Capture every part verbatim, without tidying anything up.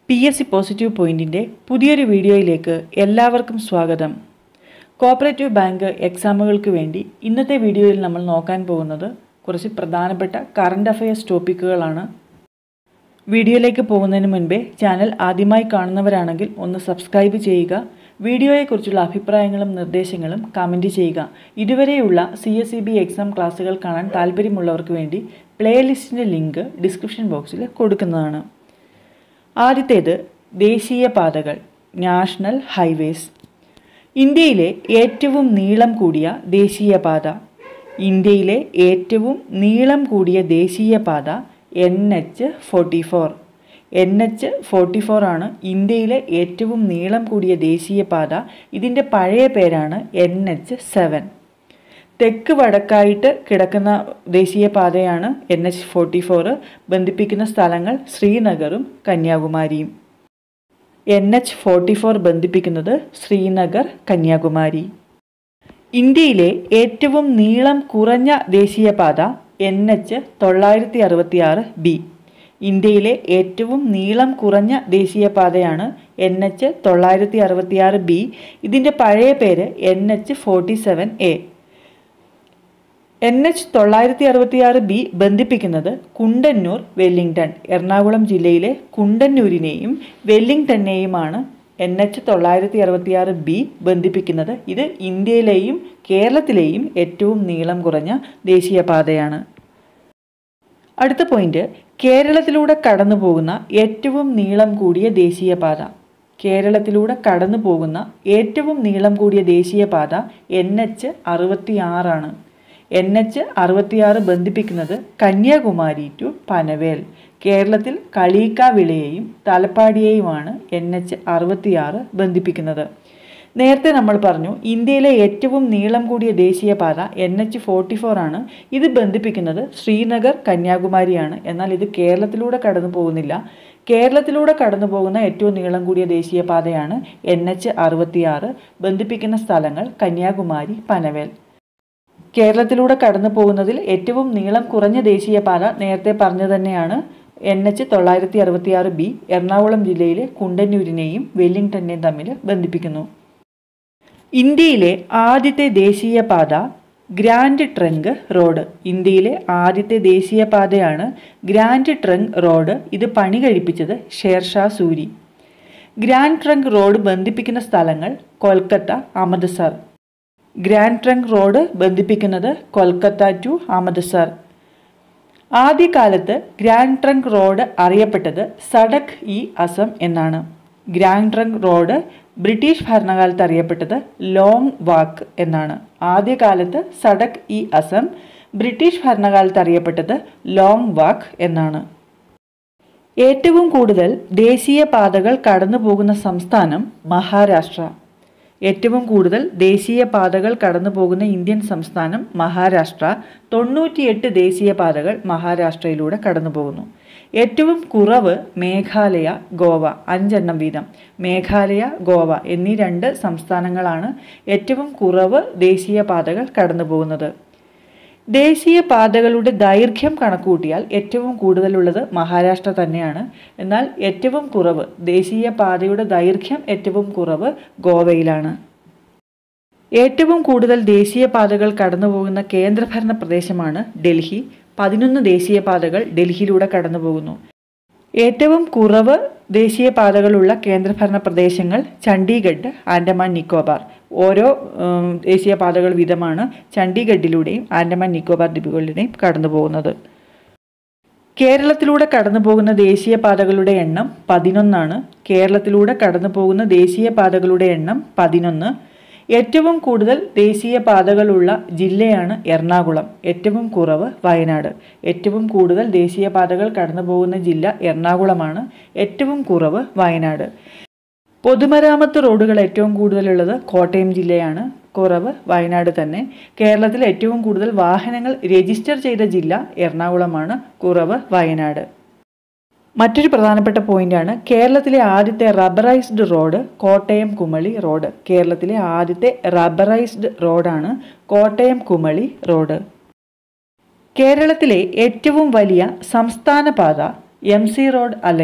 P S C positive പോയിന്റിൻ്റെ പുതിയൊരു വീഡിയോയിലേക്ക് എല്ലാവർക്കും സ്വാഗതം. കോഓപ്പറേറ്റീവ് ബാങ്ക് എക്സാമുകൾക്ക് വേണ്ടി ഇന്നത്തെ വീഡിയോയിൽ നമ്മൾ നോക്കാൻ പോകുന്നത് കുറച്ച് പ്രധാനപ്പെട്ട കറണ്ട് അഫയേഴ്സ് ടോപ്പിക്കുകളാണ്. വീഡിയോയിലേക്ക് പോകുന്നതിന് മുൻപേ ചാനൽ ആദ്യമായി കാണുന്നവരാണെങ്കിൽ ഒന്ന് സബ്സ്ക്രൈബ് ചെയ്യുക. വീഡിയോയെക്കുറിച്ചുള്ള അഭിപ്രായങ്ങളും നിർദ്ദേശങ്ങളും കമൻറ്റ് ചെയ്യുക. ഇതുവരെയുള്ള C S E B exam ക്ലാസ്സുകൾ കാണാൻ താല്പര്യമുള്ളവർക്ക് വേണ്ടി പ്ലേലിസ്റ്റിൻ്റെ ലിങ്ക് ഡിസ്ക്രിപ്ഷൻ ബോക്സിൽ കൊടുക്കുന്നതാണ്. ആദ്യത്തേത് ദേശീയപാതകൾ, നാഷണൽ ഹൈവേസ്. ഇന്ത്യയിലെ ഏറ്റവും നീളം കൂടിയ ദേശീയപാത ഇന്ത്യയിലെ ഏറ്റവും നീളം കൂടിയ ദേശീയപാത N H forty four N H forty four ആണ് ഇന്ത്യയിലെ ഏറ്റവും നീളം കൂടിയ ദേശീയപാത. ഇതിൻ്റെ പഴയ പേരാണ് എൻ എച്ച് സെവൻ. തെക്ക് വടക്കായിട്ട് കിടക്കുന്ന ദേശീയപാതയാണ് എൻ എച്ച് ഫോർട്ടി ഫോർ. ബന്ധിപ്പിക്കുന്ന സ്ഥലങ്ങൾ ശ്രീനഗറും കന്യാകുമാരിയും. എൻ എച്ച് ഫോർട്ടി ഫോർ ബന്ധിപ്പിക്കുന്നത് ശ്രീനഗർ, കന്യാകുമാരി. ഇന്ത്യയിലെ ഏറ്റവും നീളം കുറഞ്ഞ ദേശീയപാത എൻ എച്ച് തൊള്ളായിരത്തി അറുപത്തി ആറ് ബി. ഇന്ത്യയിലെ ഏറ്റവും നീളം കുറഞ്ഞ ദേശീയപാതയാണ് എൻ എച്ച് തൊള്ളായിരത്തി അറുപത്തി ആറ് ബി. ഇതിൻ്റെ പഴയ പേര് N H forty seven A. N H തൊള്ളായിരത്തി അറുപത്തി ആറ് ബി ബന്ധിപ്പിക്കുന്നത് കുണ്ടന്നൂർ, വെല്ലിംഗ്ടൺ. എറണാകുളം ജില്ലയിലെ കുണ്ടന്നൂരിനെയും വെല്ലിംഗ്ടണിനെയുമാണ് എൻ എച്ച് തൊള്ളായിരത്തി അറുപത്തി ആറ് ബി ബന്ധിപ്പിക്കുന്നത്. ഇത് ഇന്ത്യയിലെയും കേരളത്തിലെയും ഏറ്റവും നീളം കുറഞ്ഞ ദേശീയപാതയാണ്. അടുത്ത പോയിന്റ്, കേരളത്തിലൂടെ കടന്നു പോകുന്ന ഏറ്റവും നീളം കൂടിയ ദേശീയപാത. കേരളത്തിലൂടെ കടന്നു പോകുന്ന ഏറ്റവും നീളം കൂടിയ ദേശീയപാത എൻ എച്ച് അറുപത്തി ആറാണ്. എൻ എച്ച് അറുപത്തിയാറ് ബന്ധിപ്പിക്കുന്നത് കന്യാകുമാരി ടു പനവേൽ. കേരളത്തിൽ കളിയിക്കാവിളയെയും തലപ്പാടിയെയുമാണ് എൻ എച്ച് അറുപത്തിയാറ് ബന്ധിപ്പിക്കുന്നത്. നേരത്തെ നമ്മൾ പറഞ്ഞു ഇന്ത്യയിലെ ഏറ്റവും നീളം കൂടിയ ദേശീയപാത എൻ എച്ച് ഫോർട്ടി ഫോർ ആണ്. ഇത് ബന്ധിപ്പിക്കുന്നത് ശ്രീനഗർ, കന്യാകുമാരിയാണ്. എന്നാൽ ഇത് കേരളത്തിലൂടെ കടന്നു പോകുന്നില്ല. കേരളത്തിലൂടെ കടന്നു പോകുന്ന ഏറ്റവും നീളം കൂടിയ ദേശീയപാതയാണ് എൻ എച്ച് അറുപത്തിയാറ്. ബന്ധിപ്പിക്കുന്ന സ്ഥലങ്ങൾ കന്യാകുമാരി, പനവേൽ. കേരളത്തിലൂടെ കടന്നു പോകുന്നതിൽ ഏറ്റവും നീളം കുറഞ്ഞ ദേശീയപാത നേരത്തെ പറഞ്ഞു തന്നെയാണ് എൻ എച്ച് തൊള്ളായിരത്തി അറുപത്തി ആറ് ബി. എറണാകുളം ജില്ലയിലെ കുണ്ടന്നൂരിനെയും വെല്ലിംഗ്ടണിനെയും തമ്മിൽ ബന്ധിപ്പിക്കുന്നു. ഇന്ത്യയിലെ ആദ്യത്തെ ദേശീയപാത ഗ്രാൻഡ് ട്രങ്ക് റോഡ്. ഇന്ത്യയിലെ ആദ്യത്തെ ദേശീയപാതയാണ് ഗ്രാൻഡ് ട്രങ്ക് റോഡ്. ഇത് പണി കഴിപ്പിച്ചത് Sher Shah Suri. Grand trunk road ബന്ധിപ്പിക്കുന്ന സ്ഥലങ്ങൾ Kolkata, Amritsar. Grand trunk road ബന്ധിപ്പിക്കുന്നത് കൊൽക്കത്ത ടു അമൃത്സർ. ആദ്യകാലത്ത് ഗ്രാൻഡ് ട്രങ്ക് റോഡ് അറിയപ്പെട്ടത് സഡക് ഇ അസം എന്നാണ്. ഗ്രാൻഡ് ട്രങ്ക് റോഡ് ബ്രിട്ടീഷ് ഭരണകാലത്ത് അറിയപ്പെട്ടത് ലോങ് വാക്ക് എന്നാണ്. ആദ്യകാലത്ത് സഡക് ഇ അസം, ബ്രിട്ടീഷ് ഭരണകാലത്ത് അറിയപ്പെട്ടത് ലോങ് വാക്ക് എന്നാണ്. ഏറ്റവും കൂടുതൽ ദേശീയപാതകൾ കടന്നു പോകുന്ന സംസ്ഥാനം മഹാരാഷ്ട്ര. ഏറ്റവും കൂടുതൽ ദേശീയപാതകൾ കടന്നു പോകുന്ന ഇന്ത്യൻ സംസ്ഥാനം മഹാരാഷ്ട്ര. തൊണ്ണൂറ്റിയെട്ട് ദേശീയപാതകൾ മഹാരാഷ്ട്രയിലൂടെ കടന്നു പോകുന്നു. ഏറ്റവും കുറവ് മേഘാലയ, ഗോവ. അഞ്ചെണ്ണം വീതം. മേഘാലയ, ഗോവ എന്നീ രണ്ട് സംസ്ഥാനങ്ങളാണ് ഏറ്റവും കുറവ് ദേശീയപാതകൾ കടന്നു പോകുന്നത്. ദേശീയപാതകളുടെ ദൈർഘ്യം കണക്കുകൂട്ടിയാൽ ഏറ്റവും കൂടുതലുള്ളത് മഹാരാഷ്ട്ര തന്നെയാണ്. എന്നാൽ ഏറ്റവും കുറവ് ദേശീയപാതയുടെ ദൈർഘ്യം ഏറ്റവും കുറവ് ഗോവയിലാണ്. ഏറ്റവും കൂടുതൽ ദേശീയപാതകൾ കടന്നു പോകുന്ന കേന്ദ്രഭരണ പ്രദേശമാണ് ഡൽഹി. പതിനൊന്ന് ദേശീയപാതകൾ ഡൽഹിയിലൂടെ കടന്നു പോകുന്നു. ഏറ്റവും കുറവ് ദേശീയപാതകളുള്ള കേന്ദ്രഭരണ പ്രദേശങ്ങൾ ചണ്ഡീഗഡ്, ആൻഡമാൻ നിക്കോബാർ. ഓരോ ദേശീയപാതകൾ വീതമാണ് ചണ്ഡീഗഡിലൂടെയും ആൻഡമാൻ നിക്കോബാർ ദ്വീപുകളിലൂടെയും കടന്നു പോകുന്നത്. കേരളത്തിലൂടെ കടന്നു പോകുന്ന ദേശീയപാതകളുടെ എണ്ണം പതിനൊന്നാണ്. കേരളത്തിലൂടെ കടന്നു പോകുന്ന ദേശീയപാതകളുടെ എണ്ണം പതിനൊന്ന്. ഏറ്റവും കൂടുതൽ ദേശീയപാതകളുള്ള ജില്ലയാണ് എറണാകുളം. ഏറ്റവും കുറവ് വയനാട്. ഏറ്റവും കൂടുതൽ ദേശീയപാതകൾ കടന്നു പോകുന്ന ജില്ല എറണാകുളമാണ്. ഏറ്റവും കുറവ് വയനാട്. പൊതുമരാമത്ത് റോഡുകൾ ഏറ്റവും കൂടുതലുള്ളത് കോട്ടയം ജില്ലയാണ്. കുറവ് വയനാട് തന്നെ. കേരളത്തിൽ ഏറ്റവും കൂടുതൽ വാഹനങ്ങൾ രജിസ്റ്റർ ചെയ്ത ജില്ല എറണാകുളമാണ്. കുറവ് വയനാട്. മറ്റൊരു പ്രധാനപ്പെട്ട പോയിന്റാണ് കേരളത്തിലെ ആദ്യത്തെ rubberised road Kottayam Kumily road. കേരളത്തിലെ ആദ്യത്തെ റബ്ബറൈസ്ഡ് റോഡാണ് കോട്ടയം കുമളി റോഡ്. കേരളത്തിലെ ഏറ്റവും വലിയ സംസ്ഥാന പാത എം സി റോഡ് അല്ലെങ്കിൽ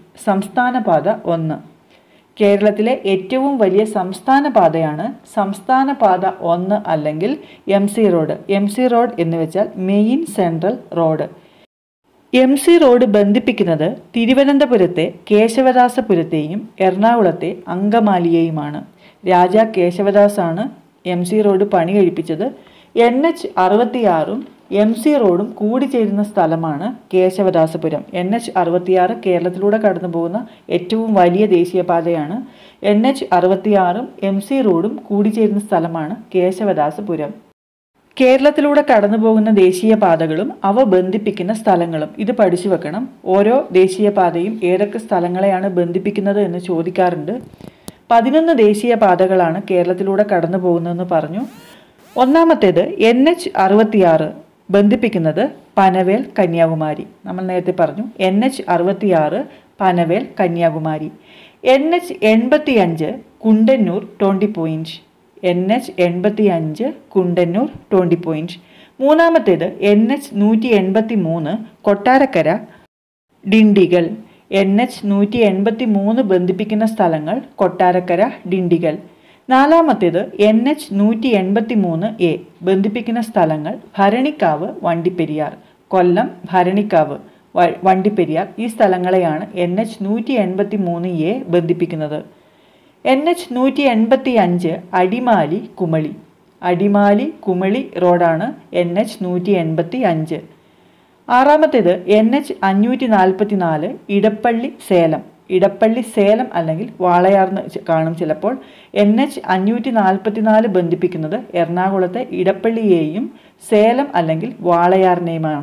സംസ്ഥാന പാത ഒന്ന്. കേരളത്തിലെ ഏറ്റവും വലിയ സംസ്ഥാന പാതയാണ് സംസ്ഥാന പാത ഒന്ന് അല്ലെങ്കിൽ M C road. M C road എന്ന് വെച്ചാൽ main central road. M C road ബന്ധിപ്പിക്കുന്നത് തിരുവനന്തപുരത്തെ കേശവദാസപുരത്തെയും എറണാകുളത്തെ അങ്കമാലിയെയുമാണ്. രാജാ കേശവദാസാണ് എം സി റോഡ് പണി കഴിപ്പിച്ചത്. എൻ എച്ച് അറുപത്തിയാറും എം സി റോഡും കൂടിച്ചേരുന്ന സ്ഥലമാണ് കേശവദാസപുരം. എൻ എച്ച് അറുപത്തിയാറ് കേരളത്തിലൂടെ കടന്നു പോകുന്ന ഏറ്റവും വലിയ ദേശീയപാതയാണ്. എൻ എച്ച് അറുപത്തിയാറും എം സി റോഡും കൂടിച്ചേരുന്ന സ്ഥലമാണ് കേശവദാസപുരം. കേരളത്തിലൂടെ കടന്നു പോകുന്ന ദേശീയപാതകളും അവ ബന്ധിപ്പിക്കുന്ന സ്ഥലങ്ങളും ഇത് പഠിച്ചു വെക്കണം. ഓരോ ദേശീയപാതയും ഏതൊക്കെ സ്ഥലങ്ങളെയാണ് ബന്ധിപ്പിക്കുന്നത് എന്ന് ചോദിക്കാറുണ്ട്. പതിനൊന്ന് ദേശീയപാതകളാണ് കേരളത്തിലൂടെ കടന്നു പോകുന്നതെന്ന് പറഞ്ഞു. ഒന്നാമത്തേത് എൻ എച്ച് അറുപത്തിയാറ് ബന്ധിപ്പിക്കുന്നത് പനവേൽ കന്യാകുമാരി. നമ്മൾ നേരത്തെ പറഞ്ഞു എൻ എച്ച് അറുപത്തിയാറ് പനവേൽ കന്യാകുമാരി. എൻ എച്ച് എൺപത്തി അഞ്ച് Kundannoor Thondi point. N H എൺപത്തി അഞ്ച് കുണ്ടന്നൂർ ടോണ്ടി പോയിന്റ്. മൂന്നാമത്തേത് എൻ എച്ച് നൂറ്റി എൺപത്തി മൂന്ന് കൊട്ടാരക്കര ഡിണ്ടിഗൽ. എൻ എച്ച് നൂറ്റി എൺപത്തി മൂന്ന് ബന്ധിപ്പിക്കുന്ന സ്ഥലങ്ങൾ കൊട്ടാരക്കര ഡിണ്ടിഗൽ. നാലാമത്തേത് എൻ എച്ച് നൂറ്റി എൺപത്തി മൂന്ന് എ ബന്ധിപ്പിക്കുന്ന സ്ഥലങ്ങൾ ഭരണിക്കാവ് വണ്ടിപ്പെരിയാർ. കൊല്ലം ഭരണിക്കാവ് വണ്ടിപ്പെരിയാർ ഈ സ്ഥലങ്ങളെയാണ് എൻ എച്ച് നൂറ്റി എൺപത്തി മൂന്ന് എ ബന്ധിപ്പിക്കുന്നത്. എൻ എച്ച് നൂറ്റി എൺപത്തി അഞ്ച് അടിമാലി കുമളി. അടിമാലി കുമളി റോഡാണ് എൻ എച്ച് നൂറ്റി എൺപത്തി അഞ്ച്. ആറാമത്തേത് എൻ എച്ച് അഞ്ഞൂറ്റി നാൽപ്പത്തി നാല് ഇടപ്പള്ളി സേലം. ഇടപ്പള്ളി സേലം അല്ലെങ്കിൽ വാളയാർന്ന് കാണും ചിലപ്പോൾ. എൻ എച്ച് അഞ്ഞൂറ്റി നാൽപ്പത്തി നാല് ബന്ധിപ്പിക്കുന്നത് എറണാകുളത്തെ ഇടപ്പള്ളിയെയും സേലം അല്ലെങ്കിൽ വാളയാറിനെയുമാണ്.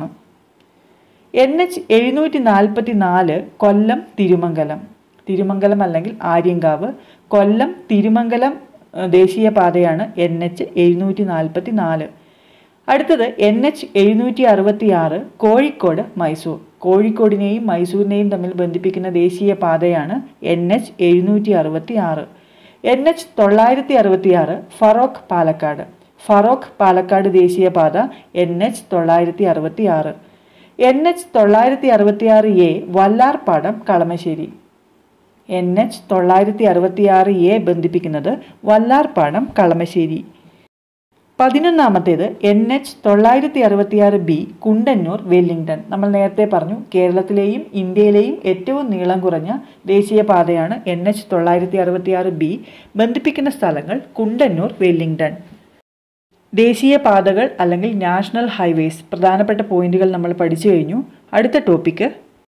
എൻ എച്ച് എഴുന്നൂറ്റി നാൽപ്പത്തി നാല് കൊല്ലം തിരുമംഗലം. തിരുമംഗലം അല്ലെങ്കിൽ ആര്യങ്കാവ്. കൊല്ലം തിരുമംഗലം ദേശീയപാതയാണ് എൻ എച്ച് എഴുന്നൂറ്റി നാൽപ്പത്തി നാല്. അടുത്തത് എൻ എച്ച് എഴുന്നൂറ്റി അറുപത്തി ആറ് കോഴിക്കോട് മൈസൂർ. കോഴിക്കോടിനെയും മൈസൂരിനെയും തമ്മിൽ ബന്ധിപ്പിക്കുന്ന ദേശീയപാതയാണ് എൻ എച്ച് എഴുന്നൂറ്റി അറുപത്തി ആറ്. എൻ എച്ച് തൊള്ളായിരത്തി അറുപത്തി ആറ് ഫറോക്ക് പാലക്കാട്. ഫറോക്ക് പാലക്കാട് ദേശീയപാത എൻ എച്ച് തൊള്ളായിരത്തി അറുപത്തി ആറ്. എൻ എച്ച് തൊള്ളായിരത്തി അറുപത്തി ആറ് A Vallarpadam Kalamassery. N H തൊള്ളായിരത്തി അറുപത്തി ആറ് എ ബന്ധിപ്പിക്കുന്നത് വല്ലാർപാടം കളമശ്ശേരി. പതിനൊന്നാമത്തേത് എൻ എച്ച് തൊള്ളായിരത്തി അറുപത്തി ആറ് ബി കുണ്ടന്നൂർ വെല്ലിംഗ്ടൺ. നമ്മൾ നേരത്തെ പറഞ്ഞു കേരളത്തിലെയും ഇന്ത്യയിലെയും ഏറ്റവും നീളം കുറഞ്ഞ ദേശീയപാതയാണ് എൻ എച്ച് തൊള്ളായിരത്തി അറുപത്തി ആറ് ബി. ബന്ധിപ്പിക്കുന്ന സ്ഥലങ്ങൾ കുണ്ടന്നൂർ വെല്ലിംഗ്ടൺ. ദേശീയപാതകൾ അല്ലെങ്കിൽ നാഷണൽ ഹൈവേസ് പ്രധാനപ്പെട്ട പോയിന്റുകൾ നമ്മൾ പഠിച്ചു കഴിഞ്ഞു. അടുത്ത topic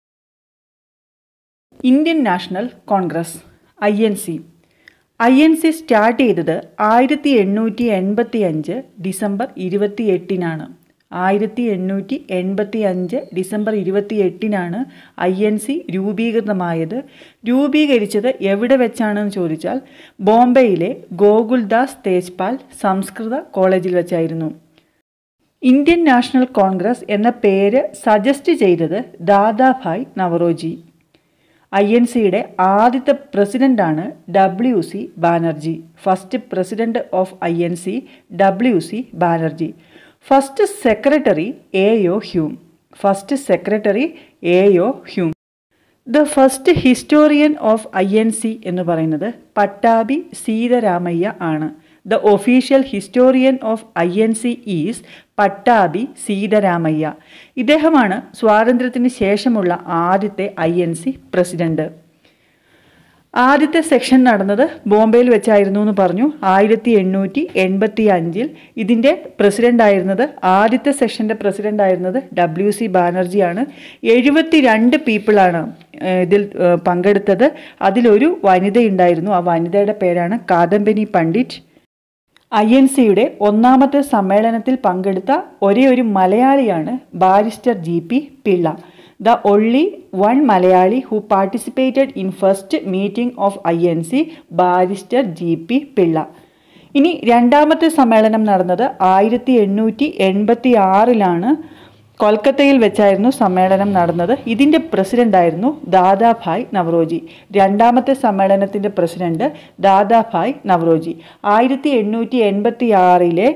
Indian National Congress I N C. I N C start ചെയ്തത് ആയിരത്തി എണ്ണൂറ്റി എൺപത്തി അഞ്ച് ഡിസംബർ ഇരുപത്തി എട്ടിനാണ്. ആയിരത്തി എണ്ണൂറ്റി എൺപത്തി അഞ്ച് ഡിസംബർ ഇരുപത്തി എട്ടിനാണ് ഐ എൻ സി രൂപീകൃതമായത്. രൂപീകരിച്ചത് എവിടെ വെച്ചാണെന്ന് ചോദിച്ചാൽ ബോംബെയിലെ ഗോകുൽദാസ് തേജ്പാൽ സംസ്കൃത കോളേജിൽ വെച്ചായിരുന്നു. ഇന്ത്യൻ നാഷണൽ കോൺഗ്രസ് എന്ന പേര് സജസ്റ്റ് ചെയ്തത് ദാദാഭായ് നവറോജി. ഐ എൻ സിയുടെ ആദ്യത്തെ പ്രസിഡൻ്റാണ് W C Banerjee. First president of I N C W C Banerjee. First secretary A O Hume. First secretary A O Hume. The first historian of I N C എന്ന് പറയുന്നത് പട്ടാഭി സീതാരാമയ്യ ആണ്. The official historian of I N C is Pattabhi Sitaramayya. ഇദ്ദേഹമാണ് സ്വാതന്ത്ര്യത്തിന് ശേഷമുള്ള ആദ്യത്തെ I N C president. ആദ്യത്തെ session നടന്നത് ബോംബെയിൽ വെച്ചായിരുന്നു എന്ന് പറഞ്ഞു. ആയിരത്തി എണ്ണൂറ്റി എൺപത്തി അഞ്ചിൽ ഇതിൻ്റെ പ്രസിഡൻ്റായിരുന്നത് ആദ്യത്തെ സെക്ഷൻ്റെ പ്രസിഡൻ്റായിരുന്നത് ഡബ്ല്യു സി ബാനർജിയാണ്. എഴുപത്തി രണ്ട് പീപ്പിളാണ് ഇതിൽ പങ്കെടുത്തത്. അതിലൊരു വനിതയുണ്ടായിരുന്നു. ആ വനിതയുടെ പേരാണ് കാദംബനി പണ്ഡിറ്റ്. ഐ എൻ സിയുടെ ഒന്നാമത്തെ സമ്മേളനത്തിൽ പങ്കെടുത്ത ഒരേ ഒരു മലയാളിയാണ് barrister G P Pillai. The only one Malayali who participated in first meeting of I N C barrister G P Pillai. ഇനി രണ്ടാമത്തെ സമ്മേളനം നടന്നത് ആയിരത്തി എണ്ണൂറ്റി എൺപത്തി ആറിലാണ്. കൊൽക്കത്തയിൽ വെച്ചായിരുന്നു സമ്മേളനം നടന്നത്. ഇതിൻ്റെ പ്രസിഡൻ്റായിരുന്നു ദാദാഭായ് നവറോജി. രണ്ടാമത്തെ സമ്മേളനത്തിൻ്റെ പ്രസിഡന്റ് ദാദാഭായ് നവറോജി. ആയിരത്തി എണ്ണൂറ്റി എൺപത്തി ആറിലെ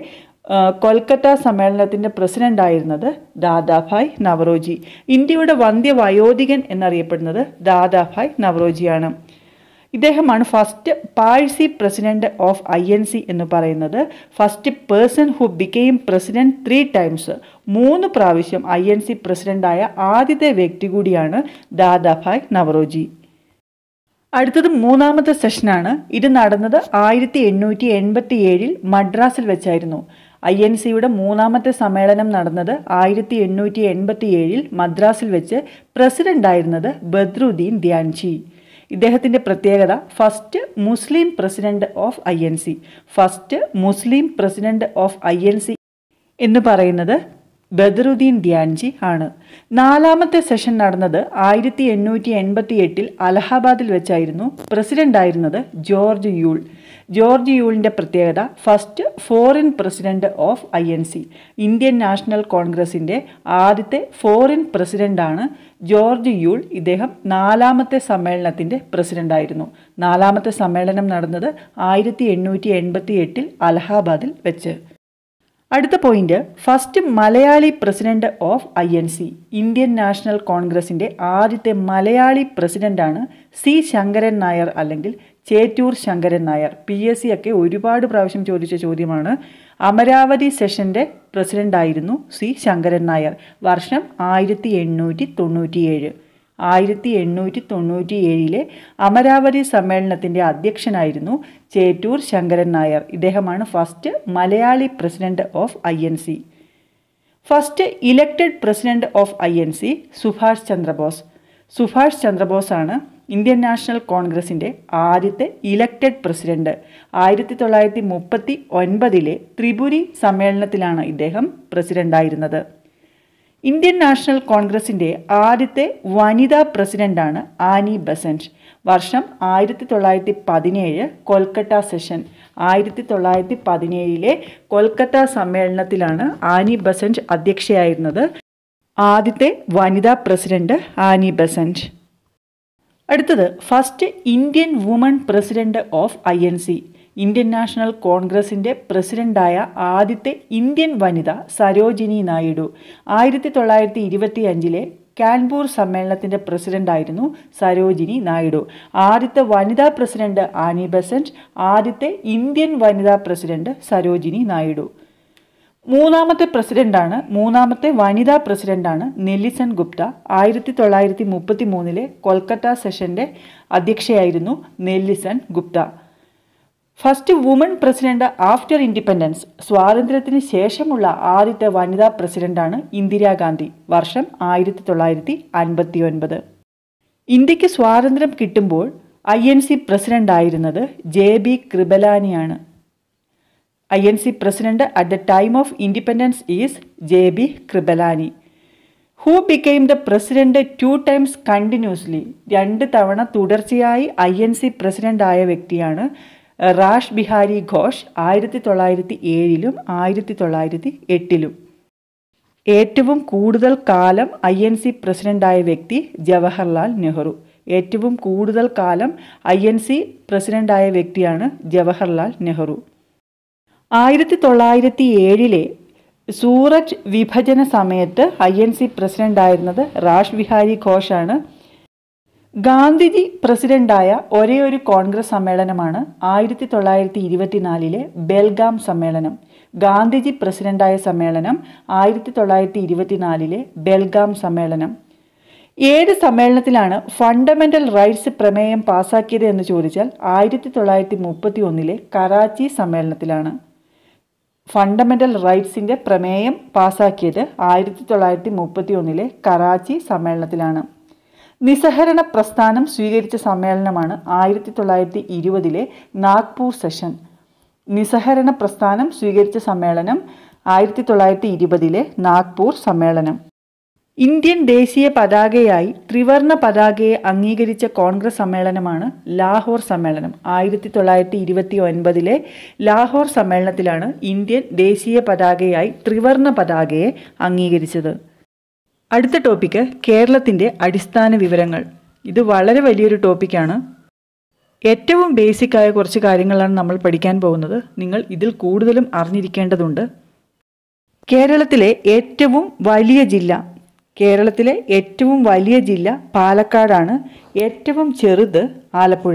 കൊൽക്കത്ത സമ്മേളനത്തിൻ്റെ പ്രസിഡൻ്റായിരുന്നത് ദാദാഭായ് നവറോജി. ഇന്ത്യയുടെ വന്ധ്യ വയോധികൻ എന്നറിയപ്പെടുന്നത് ദാദാഭായ് നവറോജിയാണ്. ഇദ്ദേഹമാണ് first Parsi president of I N C എന്ന് പറയുന്നത്. First person who became president three times, മൂന്ന് പ്രാവശ്യം ഐ എൻ സി പ്രസിഡൻ്റായ ആദ്യത്തെ വ്യക്തി കൂടിയാണ് ദാദാഭായ് നവറോജി. അടുത്തത് മൂന്നാമത്തെ സെഷനാണ്. ഇത് നടന്നത് ആയിരത്തി എണ്ണൂറ്റി എൺപത്തി ഏഴിൽ മദ്രാസിൽ വെച്ചായിരുന്നു. ഐ എൻ സിയുടെ മൂന്നാമത്തെ സമ്മേളനം നടന്നത് ആയിരത്തി എണ്ണൂറ്റി എൺപത്തി ഏഴിൽ മദ്രാസിൽ വെച്ച്. പ്രസിഡൻ്റായിരുന്നത് ബദ്രുദ്ദീൻ ധ്യാൻജി. ഇദ്ദേഹത്തിൻ്റെ പ്രത്യേകത first Muslim president of I N C. First Muslim president of I N C എന്ന് പറയുന്നത് ബദ്രുദ്ദീൻ ധ്യാൻജി ആണ്. നാലാമത്തെ സെഷൻ നടന്നത് ആയിരത്തി എണ്ണൂറ്റി എൺപത്തി എട്ടിൽ അലഹാബാദിൽ വെച്ചായിരുന്നു. പ്രസിഡൻ്റായിരുന്നത് ജോർജ് യൂൾ. ജോർജ് യൂളിൻ്റെ പ്രത്യേകത first foreign president of I N C. Indian National കോൺഗ്രസിൻ്റെ ആദ്യത്തെ ഫോറിൻ പ്രസിഡൻ്റാണ് ജോർജ് യൂൾ. ഇദ്ദേഹം നാലാമത്തെ സമ്മേളനത്തിൻ്റെ പ്രസിഡൻ്റായിരുന്നു. നാലാമത്തെ സമ്മേളനം നടന്നത് ആയിരത്തി എണ്ണൂറ്റി എൺപത്തി എട്ടിൽ അലഹാബാദിൽ വെച്ച്. അടുത്ത point, first Malayali president of I N C. Indian National കോൺഗ്രസിൻ്റെ ആദ്യത്തെ മലയാളി പ്രസിഡന്റാണ് സി ശങ്കരൻ നായർ അല്ലെങ്കിൽ Chettur Sankaran Nair. P S C ഒക്കെ ഒരുപാട് പ്രാവശ്യം ചോദിച്ച ചോദ്യമാണ്. അമരാവതി സെഷൻ്റെ പ്രസിഡന്റായിരുന്നു സി ശങ്കരൻ നായർ. വർഷം ആയിരത്തി എണ്ണൂറ്റി തൊണ്ണൂറ്റിയേഴ്. ആയിരത്തി എണ്ണൂറ്റി തൊണ്ണൂറ്റി ഏഴിലെ അമരാവതി സമ്മേളനത്തിൻ്റെ അധ്യക്ഷനായിരുന്നു ചേറ്റൂർ ശങ്കരൻ നായർ. ഇദ്ദേഹമാണ് first Malayali president of I N C. First elected president of I N C Subhash Chandrabose. Subhash ചന്ദ്രബോസാണ് ഇന്ത്യൻ നാഷണൽ കോൺഗ്രസിൻ്റെ ആദ്യത്തെ ഇലക്റ്റഡ് പ്രസിഡന്റ്. ആയിരത്തി തൊള്ളായിരത്തി മുപ്പത്തി ഒൻപതിലെ ത്രിപുരി സമ്മേളനത്തിലാണ് ഇദ്ദേഹം പ്രസിഡന്റായിരുന്നത്. ഇന്ത്യൻ നാഷണൽ കോൺഗ്രസിൻ്റെ ആദ്യത്തെ വനിതാ പ്രസിഡന്റാണ് ആനി ബസന്റ്. വർഷം ആയിരത്തി തൊള്ളായിരത്തി പതിനേഴ് കൊൽക്കത്ത സെഷൻ. ആയിരത്തി തൊള്ളായിരത്തി പതിനേഴിലെ കൊൽക്കത്ത സമ്മേളനത്തിലാണ് ആനി ബസന്റ് അധ്യക്ഷയായിരുന്നത്. ആദ്യത്തെ വനിതാ പ്രസിഡന്റ് ആനി ബസന്റ്. അടുത്തത് first Indian woman president of I N C. Indian National കോൺഗ്രസിൻ്റെ പ്രസിഡൻ്റായ ആദ്യത്തെ ഇന്ത്യൻ വനിത സരോജിനി നായിഡു. ആയിരത്തി തൊള്ളായിരത്തി ഇരുപത്തി അഞ്ചിലെ കാൻപൂർ സമ്മേളനത്തിൻ്റെ പ്രസിഡൻ്റായിരുന്നു സരോജിനി നായിഡു. ആദ്യത്തെ വനിതാ പ്രസിഡന്റ് ആനി ബസന്റ്. ആദ്യത്തെ ഇന്ത്യൻ വനിതാ പ്രസിഡന്റ് സരോജിനി നായിഡു. മൂന്നാമത്തെ പ്രസിഡന്റാണ് മൂന്നാമത്തെ വനിതാ പ്രസിഡന്റാണ് നെല്ലിസൺ ഗുപ്ത. ആയിരത്തി തൊള്ളായിരത്തി മുപ്പത്തി മൂന്നിലെ കൊൽക്കത്ത സെഷൻ്റെ അധ്യക്ഷയായിരുന്നു നെല്ലിസൺ ഗുപ്ത. First woman president after independence. സ്വാതന്ത്ര്യത്തിന് ശേഷമുള്ള ആദ്യത്തെ വനിതാ പ്രസിഡന്റാണ് ഇന്ദിരാഗാന്ധി. വർഷം ആയിരത്തി തൊള്ളായിരത്തി അൻപത്തി ഒൻപത്. ഇന്ത്യക്ക് സ്വാതന്ത്ര്യം കിട്ടുമ്പോൾ ഐ എൻ സി പ്രസിഡന്റായിരുന്നത് ജെ ബി കൃപലാനിയാണ്. I N C president at the time of independence is J B Kripalani. Who became the president two times continuously. രണ്ട് തവണ തുടർച്ചയായി ഐ എൻ സി പ്രസിഡന്റായ വ്യക്തിയാണ് റാഷ് ബിഹാരി ഘോഷ്. ആയിരത്തി തൊള്ളായിരത്തി ഏഴിലും ആയിരത്തി തൊള്ളായിരത്തി എട്ടിലും. ഏറ്റവും കൂടുതൽ കാലം ഐ എൻ സി പ്രസിഡന്റായ വ്യക്തി ജവഹർലാൽ നെഹ്റു. ഏറ്റവും കൂടുതൽ കാലം ഐ എൻ സി പ്രസിഡന്റായ വ്യക്തിയാണ് ജവഹർലാൽ നെഹ്റു. ആയിരത്തി തൊള്ളായിരത്തി ഏഴിലെ സൂററ്റ് വിഭജന സമയത്ത് ഐ എൻ സി പ്രസിഡന്റായിരുന്നത് റാഷ് ബിഹാരി ഘോഷാണ്. ഗാന്ധിജി പ്രസിഡന്റായ ഒരേ ഒരു കോൺഗ്രസ് സമ്മേളനമാണ് ആയിരത്തി തൊള്ളായിരത്തി ഇരുപത്തിനാലിലെ ബെൽഗാം സമ്മേളനം. ഗാന്ധിജി പ്രസിഡന്റായ സമ്മേളനം ആയിരത്തി തൊള്ളായിരത്തി ഇരുപത്തിനാലിലെ ബെൽഗാം സമ്മേളനം. ഏത് സമ്മേളനത്തിലാണ് ഫണ്ടമെന്റൽ റൈറ്റ്സ് പ്രമേയം പാസാക്കിയത് എന്ന് ചോദിച്ചാൽ ആയിരത്തി തൊള്ളായിരത്തി മുപ്പത്തി ഒന്നിലെ കറാച്ചി സമ്മേളനത്തിലാണ്. ഫണ്ടമെന്റൽ റൈറ്റ്സിൻ്റെ പ്രമേയം പാസാക്കിയത് ആയിരത്തി തൊള്ളായിരത്തി മുപ്പത്തി ഒന്നിലെ കറാച്ചി സമ്മേളനത്തിലാണ്. നിസ്സഹരണ പ്രസ്ഥാനം സ്വീകരിച്ച സമ്മേളനമാണ് ആയിരത്തി തൊള്ളായിരത്തി ഇരുപതിലെ നാഗ്പൂർ സെഷൻ. നിസ്സഹരണ പ്രസ്ഥാനം സ്വീകരിച്ച സമ്മേളനം ആയിരത്തി തൊള്ളായിരത്തി ഇരുപതിലെ നാഗ്പൂർ സമ്മേളനം. ഇന്ത്യൻ ദേശീയ പതാകയായി ത്രിവർണ പതാകയെ അംഗീകരിച്ച കോൺഗ്രസ് സമ്മേളനമാണ് ലാഹോർ സമ്മേളനം. ആയിരത്തി തൊള്ളായിരത്തി ഇരുപത്തി ഒൻപതിലെ ലാഹോർ സമ്മേളനത്തിലാണ് ഇന്ത്യൻ ദേശീയ പതാകയായി ത്രിവർണ പതാകയെ അംഗീകരിച്ചത്. അടുത്ത ടോപ്പിക്ക് കേരളത്തിൻ്റെ അടിസ്ഥാന വിവരങ്ങൾ. ഇത് വളരെ വലിയൊരു ടോപ്പിക്കാണ്. ഏറ്റവും ബേസിക്കായ കുറച്ച് കാര്യങ്ങളാണ് നമ്മൾ പഠിക്കാൻ പോകുന്നത്. നിങ്ങൾ ഇതിൽ കൂടുതലും അറിഞ്ഞിരിക്കേണ്ടതുണ്ട്. കേരളത്തിലെ ഏറ്റവും വലിയ ജില്ല കേരളത്തിലെ ഏറ്റവും വലിയ ജില്ല പാലക്കാടാണ്. ഏറ്റവും ചെറുത് ആലപ്പുഴ.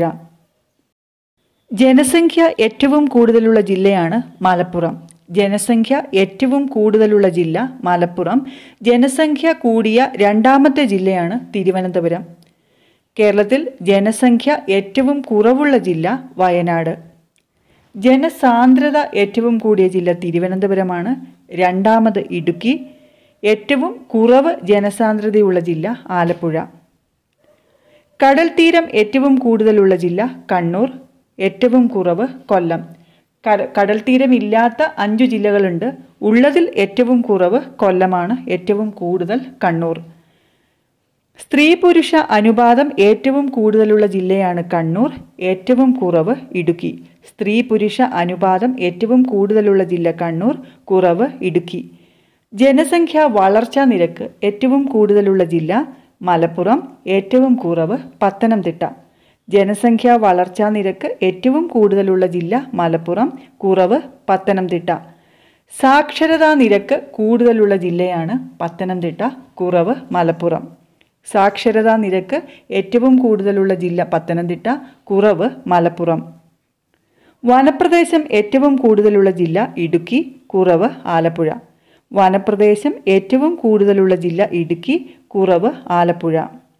ജനസംഖ്യ ഏറ്റവും കൂടുതലുള്ള ജില്ലയാണ് മലപ്പുറം. ജനസംഖ്യ ഏറ്റവും കൂടുതലുള്ള ജില്ല മലപ്പുറം. ജനസംഖ്യ കൂടിയ രണ്ടാമത്തെ ജില്ലയാണ് തിരുവനന്തപുരം. കേരളത്തിൽ ജനസംഖ്യ ഏറ്റവും കുറവുള്ള ജില്ല വയനാട്. ജനസാന്ദ്രത ഏറ്റവും കൂടിയ ജില്ല തിരുവനന്തപുരമാണ്. രണ്ടാമത് ഇടുക്കി. ഏറ്റവും കുറവ് ജനസാന്ദ്രതയുള്ള ജില്ല ആലപ്പുഴ. കടൽ തീരം ഏറ്റവും കൂടുതലുള്ള ജില്ല കണ്ണൂർ. ഏറ്റവും കുറവ് കൊല്ലം. കടൽ തീരമില്ലാത്ത അഞ്ചു ജില്ലകളുണ്ട്. ഉള്ളതിൽ ഏറ്റവും കുറവ് കൊല്ലമാണ്. ഏറ്റവും കൂടുതൽ കണ്ണൂർ. സ്ത്രീ പുരുഷ അനുപാതം ഏറ്റവും കൂടുതലുള്ള ജില്ലയാണ് കണ്ണൂർ. ഏറ്റവും കുറവ് ഇടുക്കി. സ്ത്രീ പുരുഷ അനുപാതം ഏറ്റവും കൂടുതലുള്ള ജില്ല കണ്ണൂർ. കുറവ് ഇടുക്കി. ജനസംഖ്യാ വളർച്ചാ നിരക്ക് ഏറ്റവും കൂടുതലുള്ള ജില്ല മലപ്പുറം. ഏറ്റവും കുറവ് പത്തനംതിട്ട. ജനസംഖ്യാ വളർച്ചാ നിരക്ക് ഏറ്റവും കൂടുതലുള്ള ജില്ല മലപ്പുറം. കുറവ് പത്തനംതിട്ട. സാക്ഷരതാ നിരക്ക് കൂടുതലുള്ള ജില്ലയാണ് പത്തനംതിട്ട. കുറവ് മലപ്പുറം. സാക്ഷരതാ നിരക്ക് ഏറ്റവും കൂടുതലുള്ള ജില്ല പത്തനംതിട്ട. കുറവ് മലപ്പുറം. വനപ്രദേശം ഏറ്റവും കൂടുതലുള്ള ജില്ല ഇടുക്കി. കുറവ് ആലപ്പുഴ. വനപ്രദേശം ഏറ്റവും കൂടുതലുള്ള ജില്ല ഇടുക്കി. കുറവ് ആലപ്പുഴ.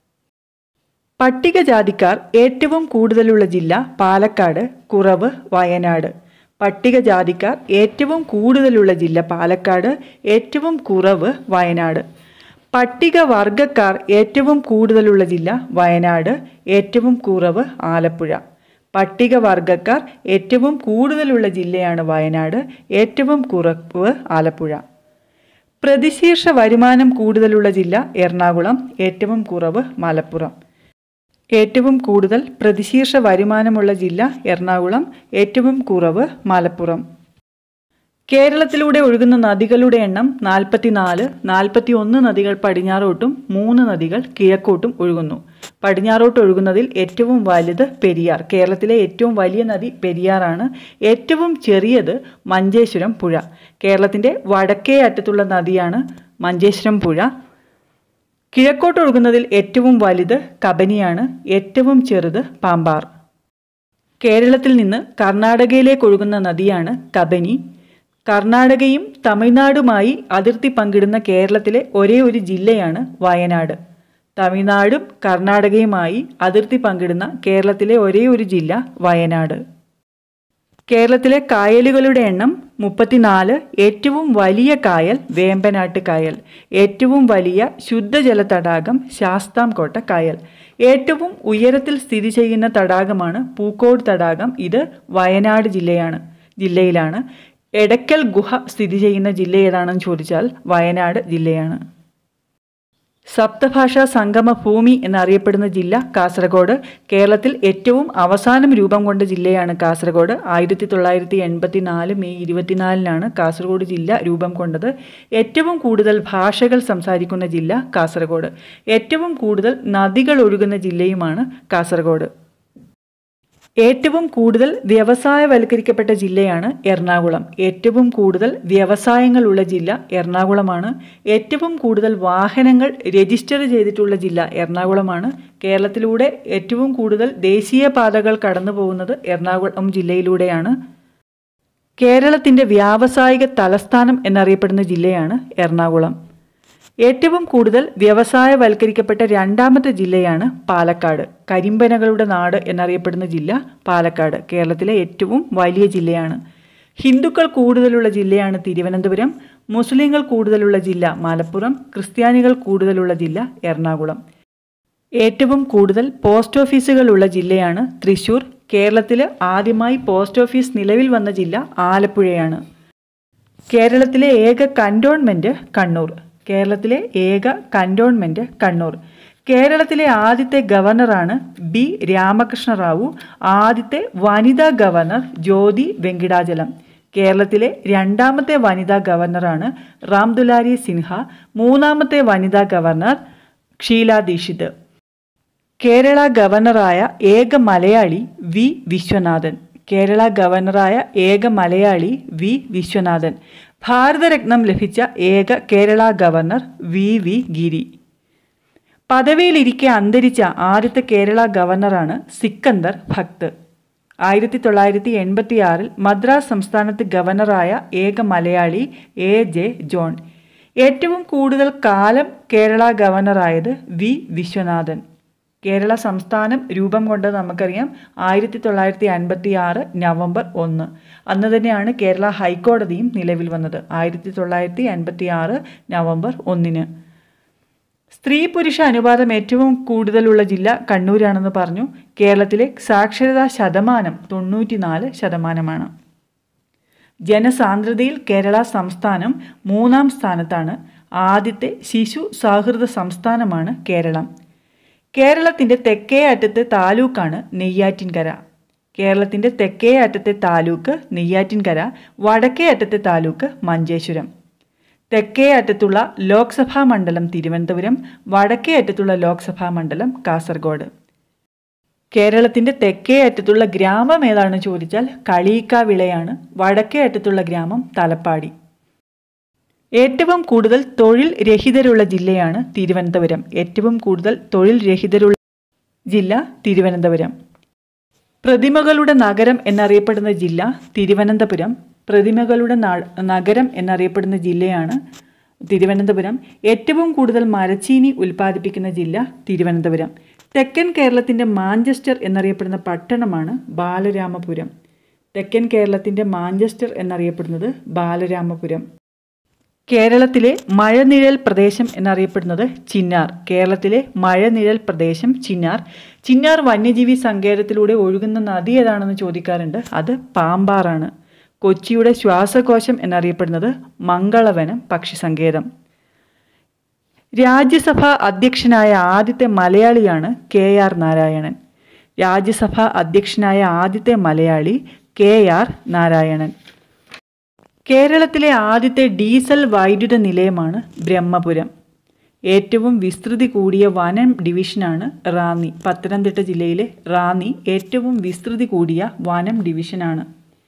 പട്ടികജാതിക്കാർ ഏറ്റവും കൂടുതലുള്ള ജില്ല പാലക്കാട്. കുറവ് വയനാട്. പട്ടികജാതിക്കാർ ഏറ്റവും കൂടുതലുള്ള ജില്ല പാലക്കാട്. ഏറ്റവും കുറവ് വയനാട്. പട്ടികവർഗക്കാർ ഏറ്റവും കൂടുതലുള്ള ജില്ല വയനാട്. ഏറ്റവും കുറവ് ആലപ്പുഴ. പട്ടികവർഗക്കാർ ഏറ്റവും കൂടുതലുള്ള ജില്ലയാണ് വയനാട്. ഏറ്റവും കുറവ് ആലപ്പുഴ. പ്രതിശീർഷ വരുമാനം കൂടുതലുള്ള ജില്ല എറണാകുളം. ഏറ്റവും കുറവ് മലപ്പുറം. ഏറ്റവും കൂടുതൽ പ്രതിശീർഷ വരുമാനമുള്ള ജില്ല എറണാകുളം. ഏറ്റവും കുറവ് മലപ്പുറം. കേരളത്തിലൂടെ ഒഴുകുന്ന നദികളുടെ എണ്ണം നാൽപ്പത്തിനാല്. നാൽപ്പത്തി ഒന്ന് നദികൾ പടിഞ്ഞാറോട്ടും മൂന്ന് നദികൾ കിഴക്കോട്ടും ഒഴുകുന്നു. പടിഞ്ഞാറോട്ട് ഒഴുകുന്നതിൽ ഏറ്റവും വലുത് പെരിയാർ. കേരളത്തിലെ ഏറ്റവും വലിയ നദി പെരിയാറാണ്. ഏറ്റവും ചെറിയത് മഞ്ചേശ്വരം പുഴ. കേരളത്തിൻ്റെ വടക്കേ അറ്റത്തുള്ള നദിയാണ് മഞ്ചേശ്വരം പുഴ. കിഴക്കോട്ട് ഒഴുകുന്നതിൽ ഏറ്റവും വലുത് കബനിയാണ്. ഏറ്റവും ചെറുത് പാമ്പാർ. കേരളത്തിൽ നിന്ന് കർണാടകയിലേക്ക് ഒഴുകുന്ന നദിയാണ് കബനി. കർണാടകയും തമിഴ്നാടുമായി അതിർത്തി പങ്കിടുന്ന കേരളത്തിലെ ഒരേ ഒരു ജില്ലയാണ് വയനാട്. തമിഴ്നാടും കർണാടകയുമായി അതിർത്തി പങ്കിടുന്ന കേരളത്തിലെ ഒരേ ഒരു ജില്ല വയനാട്. കേരളത്തിലെ കായലുകളുടെ എണ്ണം മുപ്പത്തിനാല്. ഏറ്റവും വലിയ കായൽ വേമ്പനാട്ട് കായൽ. ഏറ്റവും വലിയ ശുദ്ധജല തടാകം ശാസ്താംകോട്ട കായൽ. ഏറ്റവും ഉയരത്തിൽ സ്ഥിതി ചെയ്യുന്ന തടാകമാണ് പൂക്കോട് തടാകം. ഇത് വയനാട് ജില്ലയാണ് ജില്ലയിലാണ്. എടക്കൽ ഗുഹ സ്ഥിതി ചെയ്യുന്ന ജില്ല ഏതാണെന്ന് ചോദിച്ചാൽ വയനാട് ജില്ലയാണ്. സപ്തഭാഷാ സംഗമ ഭൂമി എന്നറിയപ്പെടുന്ന ജില്ല കാസർഗോഡ്. കേരളത്തിൽ ഏറ്റവും അവസാനം രൂപം കൊണ്ട ജില്ലയാണ് കാസർഗോഡ്. ആയിരത്തി തൊള്ളായിരത്തി എൺപത്തി നാല് മെയ് ഇരുപത്തിനാലിനാണ് കാസർഗോഡ് ജില്ല രൂപം കൊണ്ടത്. ഏറ്റവും കൂടുതൽ ഭാഷകൾ സംസാരിക്കുന്ന ജില്ല കാസർഗോഡ്. ഏറ്റവും കൂടുതൽ നദികൾ ഒഴുകുന്ന ജില്ലയുമാണ് കാസർഗോഡ്. ഏറ്റവും കൂടുതൽ വ്യവസായവൽക്കരിക്കപ്പെട്ട ജില്ലയാണ് എറണാകുളം. ഏറ്റവും കൂടുതൽ വ്യവസായങ്ങളുള്ള ജില്ല എറണാകുളമാണ്. ഏറ്റവും കൂടുതൽ വാഹനങ്ങൾ രജിസ്റ്റർ ചെയ്തിട്ടുള്ള ജില്ല എറണാകുളമാണ്. കേരളത്തിലൂടെ ഏറ്റവും കൂടുതൽ ദേശീയപാതകൾ കടന്നു പോകുന്നത് എറണാകുളം ജില്ലയിലൂടെയാണ്. കേരളത്തിൻ്റെ വ്യാവസായിക തലസ്ഥാനം എന്നറിയപ്പെടുന്ന ജില്ലയാണ് എറണാകുളം. ഏറ്റവും കൂടുതൽ വ്യവസായവൽക്കരിക്കപ്പെട്ട രണ്ടാമത്തെ ജില്ലയാണ് പാലക്കാട്. കരിമ്പനകളുടെ നാട് എന്നറിയപ്പെടുന്ന ജില്ല പാലക്കാട്. കേരളത്തിലെ ഏറ്റവും വലിയ ജില്ലയാണ്. ഹിന്ദുക്കൾ കൂടുതലുള്ള ജില്ലയാണ് തിരുവനന്തപുരം. മുസ്ലിങ്ങൾ കൂടുതലുള്ള ജില്ല മലപ്പുറം. ക്രിസ്ത്യാനികൾ കൂടുതലുള്ള ജില്ല എറണാകുളം. ഏറ്റവും കൂടുതൽ പോസ്റ്റ് ഓഫീസുകളുള്ള ജില്ലയാണ് തൃശ്ശൂർ. കേരളത്തിൽ ആദ്യമായി പോസ്റ്റ് ഓഫീസ് നിലവിൽ വന്ന ജില്ല ആലപ്പുഴയാണ്. കേരളത്തിലെ ഏക കന്റോൺമെൻറ്റ് കണ്ണൂർ. കേരളത്തിലെ ഏക കന്റോൺമെൻറ്റ് കണ്ണൂർ. കേരളത്തിലെ ആദ്യത്തെ ഗവർണറാണ് ബി രാമകൃഷ്ണ റാവു. ആദ്യത്തെ വനിതാ ഗവർണർ ജ്യോതി വെങ്കിടാചലം. കേരളത്തിലെ രണ്ടാമത്തെ വനിതാ ഗവർണറാണ് റാംദുലാരി സിൻഹ. മൂന്നാമത്തെ വനിതാ ഗവർണർ ഷീല ദീക്ഷിത്. കേരള ഗവർണറായ ഏക മലയാളി വി വിശ്വനാഥൻ. കേരള ഗവർണറായ ഏക മലയാളി വി വിശ്വനാഥൻ. ഭാരതരത്നം ലഭിച്ച ഏക Kerala governor V V Giri. പദവിയിലിരിക്കെ അന്തരിച്ച ആദ്യത്തെ കേരള ഗവർണറാണ് സിക്കന്ദർ ഭക്ത്. ആയിരത്തി തൊള്ളായിരത്തി എൺപത്തി ആറിൽ മദ്രാസ് സംസ്ഥാനത്ത് ഗവർണറായ ഏക മലയാളി എ ജെ ജോൺ. ഏറ്റവും കൂടുതൽ കാലം കേരള ഗവർണറായത് വി വിശ്വനാഥൻ. കേരള സംസ്ഥാനം രൂപം കൊണ്ടത് നമുക്കറിയാം ആയിരത്തി തൊള്ളായിരത്തി അൻപത്തി ആറ് നവംബർ ഒന്ന്. അന്ന് തന്നെയാണ് കേരള ഹൈക്കോടതിയും നിലവിൽ വന്നത്, ആയിരത്തി തൊള്ളായിരത്തി അൻപത്തി ആറ് നവംബർ ഒന്നിന്. സ്ത്രീ പുരുഷ അനുപാതം ഏറ്റവും കൂടുതലുള്ള ജില്ല കണ്ണൂരാണെന്ന് പറഞ്ഞു. കേരളത്തിലെ സാക്ഷരതാ ശതമാനം തൊണ്ണൂറ്റി നാല് ശതമാനമാണ്. ജനസാന്ദ്രതയിൽ കേരള സംസ്ഥാനം മൂന്നാം സ്ഥാനത്താണ്. ആദ്യത്തെ ശിശു സൗഹൃദ സംസ്ഥാനമാണ് കേരളം. കേരളത്തിൻ്റെ തെക്കേ അറ്റത്തെ താലൂക്കാണ് നെയ്യാറ്റിൻകര. കേരളത്തിൻ്റെ തെക്കേ അറ്റത്തെ താലൂക്ക് നെയ്യാറ്റിൻകര, വടക്കേ അറ്റത്തെ താലൂക്ക് മഞ്ചേശ്വരം. തെക്കേ അറ്റത്തുള്ള ലോക്സഭാ മണ്ഡലം തിരുവനന്തപുരം, വടക്കേ അറ്റത്തുള്ള ലോക്സഭാ മണ്ഡലം കാസർഗോഡ്. കേരളത്തിൻ്റെ തെക്കേ അറ്റത്തുള്ള ഗ്രാമം ഏതാണെന്ന് ചോദിച്ചാൽ കളിയിക്കാവിളയാണ്. വടക്കേ അറ്റത്തുള്ള ഗ്രാമം തലപ്പാടി. ഏറ്റവും കൂടുതൽ തൊഴിൽ രഹിതരുള്ള ജില്ലയാണ് തിരുവനന്തപുരം. ഏറ്റവും കൂടുതൽ തൊഴിൽ രഹിതരുള്ള ജില്ല തിരുവനന്തപുരം. പ്രതിമകളുടെ നഗരം എന്നറിയപ്പെടുന്ന ജില്ല തിരുവനന്തപുരം. പ്രതിമകളുടെ നഗരം എന്നറിയപ്പെടുന്ന ജില്ലയാണ് തിരുവനന്തപുരം. ഏറ്റവും കൂടുതൽ മരച്ചീനി ഉൽപ്പാദിപ്പിക്കുന്ന ജില്ല തിരുവനന്തപുരം. തെക്കൻ കേരളത്തിൻ്റെ മാഞ്ചസ്റ്റർ എന്നറിയപ്പെടുന്ന പട്ടണമാണ് ബാലരാമപുരം. തെക്കൻ കേരളത്തിൻ്റെ മാഞ്ചസ്റ്റർ എന്നറിയപ്പെടുന്നത് ബാലരാമപുരം. കേരളത്തിലെ മഴനിഴൽ പ്രദേശം എന്നറിയപ്പെടുന്നത് ചിന്നാർ. കേരളത്തിലെ മഴനിഴൽ പ്രദേശം ചിന്നാർ. ചിന്നാർ വന്യജീവി സങ്കേതത്തിലൂടെ ഒഴുകുന്ന നദി ഏതാണെന്ന് ചോദിക്കാറുണ്ട്. അത് പാമ്പാറാണ്. കൊച്ചിയുടെ ശ്വാസകോശം എന്നറിയപ്പെടുന്നത് മംഗളവനം പക്ഷി സങ്കേതം. രാജ്യസഭാ അധ്യക്ഷനായ ആദ്യത്തെ മലയാളിയാണ് കെ ആർ നാരായണൻ. രാജ്യസഭാ അധ്യക്ഷനായ ആദ്യത്തെ മലയാളി കെ ആർ നാരായണൻ. കേരളത്തിലെ ആദ്യത്തെ ഡീസൽ വൈദ്യുത നിലയമാണ് ബ്രഹ്മപുരം. ഏറ്റവും വിസ്തൃതി കൂടിയ വനം ഡിവിഷനാണ് റാന്നി. പത്തനംതിട്ട ജില്ലയിലെ റാന്നി ഏറ്റവും വിസ്തൃതി കൂടിയ വനം ഡിവിഷനാണ്.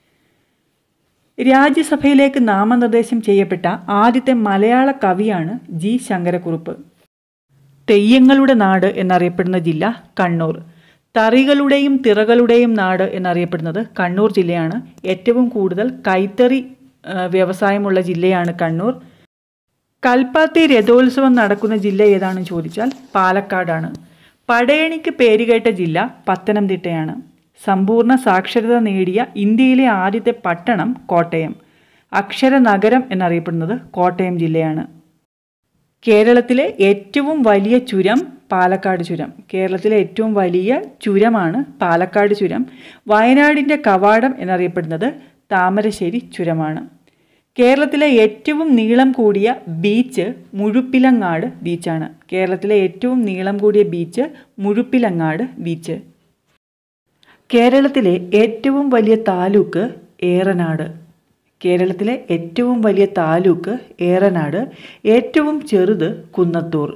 രാജ്യസഭയിലേക്ക് നാമനിർദ്ദേശം ചെയ്യപ്പെട്ട ആദ്യത്തെ മലയാള കവിയാണ് ജി ശങ്കരക്കുറുപ്പ്. തെയ്യങ്ങളുടെ നാട് എന്നറിയപ്പെടുന്ന ജില്ല കണ്ണൂർ. തറികളുടെയും തിറകളുടെയും നാട് എന്നറിയപ്പെടുന്നത് കണ്ണൂർ ജില്ലയാണ്. ഏറ്റവും കൂടുതൽ കൈത്തറി വ്യവസായമുള്ള ജില്ലയാണ് കണ്ണൂർ. കൽപ്പാത്തി രഥോത്സവം നടക്കുന്ന ജില്ല ഏതാണെന്ന് ചോദിച്ചാൽ പാലക്കാടാണ്. പടയണിക്ക് പേരുകേട്ട ജില്ല പത്തനംതിട്ടയാണ്. സമ്പൂർണ്ണ സാക്ഷരത നേടിയ ഇന്ത്യയിലെ ആദ്യത്തെ പട്ടണം കോട്ടയം. അക്ഷര നഗരം എന്നറിയപ്പെടുന്നത് കോട്ടയം ജില്ലയാണ്. കേരളത്തിലെ ഏറ്റവും വലിയ ചുരം പാലക്കാട് ചുരം. കേരളത്തിലെ ഏറ്റവും വലിയ ചുരമാണ് പാലക്കാട് ചുരം. വയനാടിൻ്റെ കവാടം എന്നറിയപ്പെടുന്നത് താമരശ്ശേരി ചുരമാണ്. കേരളത്തിലെ ഏറ്റവും നീളം കൂടിയ ബീച്ച് മുഴുപ്പിലങ്ങാട് ബീച്ചാണ്. കേരളത്തിലെ ഏറ്റവും നീളം കൂടിയ ബീച്ച് മുഴുപ്പിലങ്ങാട് ബീച്ച്. കേരളത്തിലെ ഏറ്റവും വലിയ താലൂക്ക് ഏറനാട്. കേരളത്തിലെ ഏറ്റവും വലിയ താലൂക്ക് ഏറനാട്. ഏറ്റവും ചെറുത് കുന്നത്തൂർ.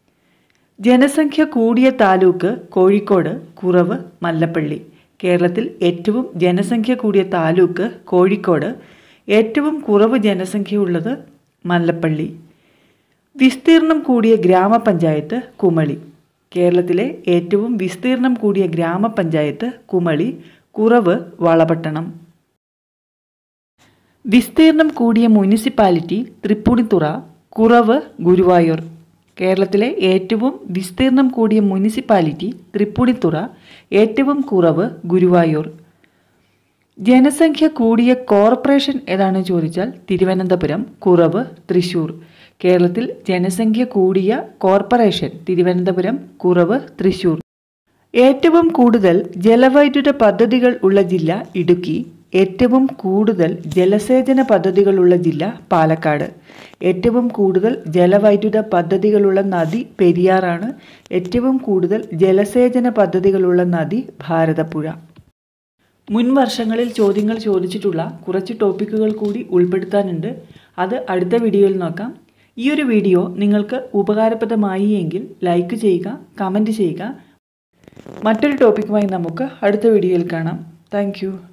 ജനസംഖ്യ കൂടിയ താലൂക്ക് കോഴിക്കോട്, കുറവ് മല്ലപ്പള്ളി. കേരളത്തിൽ ഏറ്റവും ജനസംഖ്യ കൂടിയ താലൂക്ക് കോഴിക്കോട്. ഏറ്റവും കുറവ് ജനസംഖ്യയുള്ളത് മല്ലപ്പള്ളി. വിസ്തീർണം കൂടിയ ഗ്രാമപഞ്ചായത്ത് കുമളി. കേരളത്തിലെ ഏറ്റവും വിസ്തീർണം കൂടിയ ഗ്രാമപഞ്ചായത്ത് കുമളി. കുറവ് വളപട്ടണം. വിസ്തീർണം കൂടിയ മുനിസിപ്പാലിറ്റി തൃപ്പൂണിത്തുറ. കുറവ് ഗുരുവായൂർ. കേരളത്തിലെ ഏറ്റവും വിസ്തീർണം കൂടിയ മുനിസിപ്പാലിറ്റി തൃപ്പൂണിത്തുറ. ഏറ്റവും കുറവ് ഗുരുവായൂർ. ജനസംഖ്യ കൂടിയ കോർപ്പറേഷൻ ഏതാണെന്ന് ചോദിച്ചാൽ തിരുവനന്തപുരം. കുറവ് തൃശ്ശൂർ. കേരളത്തിൽ ജനസംഖ്യ കൂടിയ കോർപ്പറേഷൻ തിരുവനന്തപുരം. കുറവ് തൃശ്ശൂർ. ഏറ്റവും കൂടുതൽ ജലവൈദ്യുത പദ്ധതികൾ ഉള്ള ജില്ല ഇടുക്കി. ഏറ്റവും കൂടുതൽ ജലസേചന പദ്ധതികളുള്ള ജില്ല പാലക്കാട്. ഏറ്റവും കൂടുതൽ ജലവൈദ്യുത പദ്ധതികളുള്ള നദി പെരിയാറാണ്. ഏറ്റവും കൂടുതൽ ജലസേചന പദ്ധതികളുള്ള നദി ഭാരതപ്പുഴ. മുൻ വർഷങ്ങളിൽ ചോദ്യങ്ങൾ ചോദിച്ചിട്ടുള്ള കുറച്ച് ടോപ്പിക്കുകൾ കൂടി ഉൾപ്പെടുത്താനുണ്ട്. അത് അടുത്ത വീഡിയോയിൽ നോക്കാം. ഈ ഒരു വീഡിയോ നിങ്ങൾക്ക് ഉപകാരപ്രദമായി എങ്കിൽ ലൈക്ക് ചെയ്യുക, കമൻറ്റ് ചെയ്യുക. മറ്റൊരു ടോപ്പിക്കുമായി നമുക്ക് അടുത്ത വീഡിയോയിൽ കാണാം. Thank U.